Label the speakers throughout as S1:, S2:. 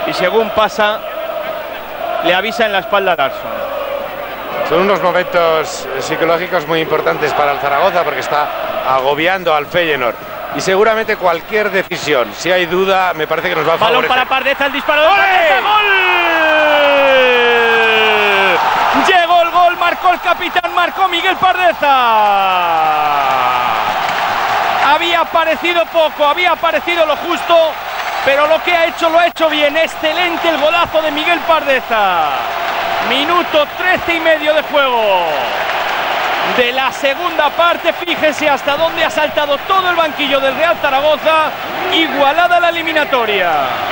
S1: y según pasa le avisa en la espalda a Larsson.
S2: Son unos momentos psicológicos muy importantes para el Zaragoza porque está agobiando al Feyenoord. Y seguramente cualquier decisión, si hay duda, me parece que nos va a favorecer.
S1: Balón para Pardeza, el disparo de Pardeza, ¡gol! Llegó el gol, marcó el capitán, marcó Miguel Pardeza. Había aparecido poco, había aparecido lo justo, pero lo que ha hecho lo ha hecho bien. Excelente el golazo de Miguel Pardeza. Minuto 13 y medio de juego de la segunda parte. Fíjense hasta dónde ha saltado todo el banquillo del Real Zaragoza. Igualada la eliminatoria.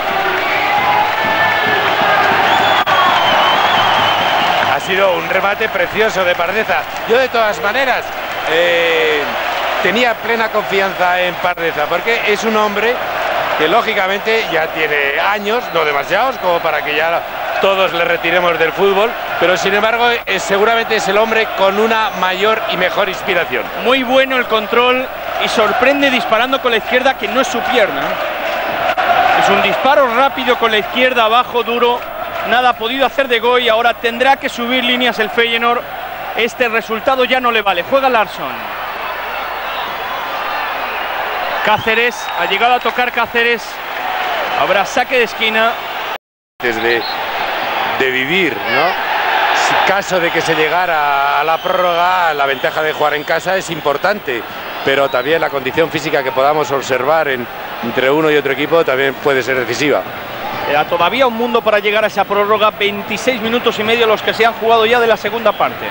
S2: Ha sido un remate precioso de Pardeza. Yo de todas maneras tenía plena confianza en Pardeza porque es un hombre que lógicamente ya tiene años, no demasiados, como para que ya todos le retiremos del fútbol, pero sin embargo seguramente es el hombre con una mayor y mejor inspiración.
S1: Muy bueno el control y sorprende disparando con la izquierda, que no es su pierna. Es un disparo rápido con la izquierda, abajo, duro. Nada ha podido hacer de Goy, ahora tendrá que subir líneas el Feyenoord. Este resultado ya no le vale. Juega Larsson. Cáceres, ha llegado a tocar Cáceres. Habrá saque de esquina.
S2: Desde de vivir, ¿no? Si caso de que se llegara a la prórroga, la ventaja de jugar en casa es importante, pero también la condición física que podamos observar entre uno y otro equipo también puede ser decisiva.
S1: Queda todavía un mundo para llegar a esa prórroga. 26 minutos y medio los que se han jugado ya de la segunda parte.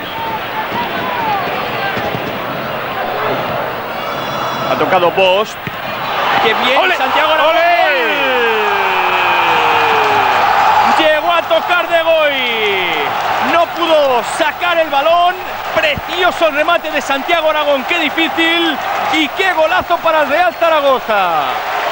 S1: Ha tocado Bosch. ¡Qué bien! ¡Ole! Santiago Aragón. Llegó a tocar de Goy. No pudo sacar el balón. Precioso el remate de Santiago Aragón. ¡Qué difícil! Y qué golazo para el Real Zaragoza.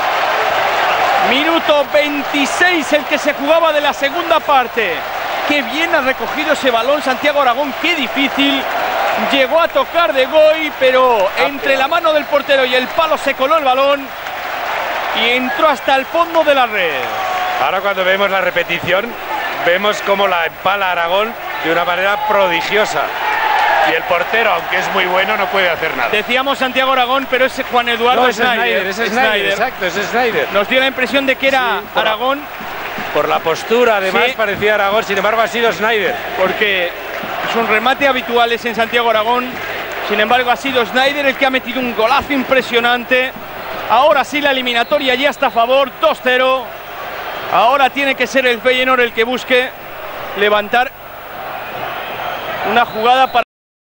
S1: Minuto 26 el que se jugaba de la segunda parte. Qué bien ha recogido ese balón Santiago Aragón. ¡Qué difícil! Llegó a tocar de Goy, pero entre la mano del portero y el palo se coló el balón y entró hasta el fondo de la red.
S2: Ahora cuando vemos la repetición, vemos cómo la empala Aragón de una manera prodigiosa. Y el portero, aunque es muy bueno, no puede hacer nada.
S1: Decíamos Santiago Aragón, pero es Juan Eduardo
S2: no, es Snyder. Exacto, es Snyder.
S1: Nos dio la impresión de que era Aragón.
S2: Por la postura, además, sí. Parecía Aragón, sin embargo ha sido Snyder.
S1: Porque es un remate habitual en Santiago Aragón. Sin embargo, ha sido Snyder el que ha metido un golazo impresionante. Ahora sí la eliminatoria ya está a favor, 2-0. Ahora tiene que ser el Feyenoord el que busque levantar una jugada para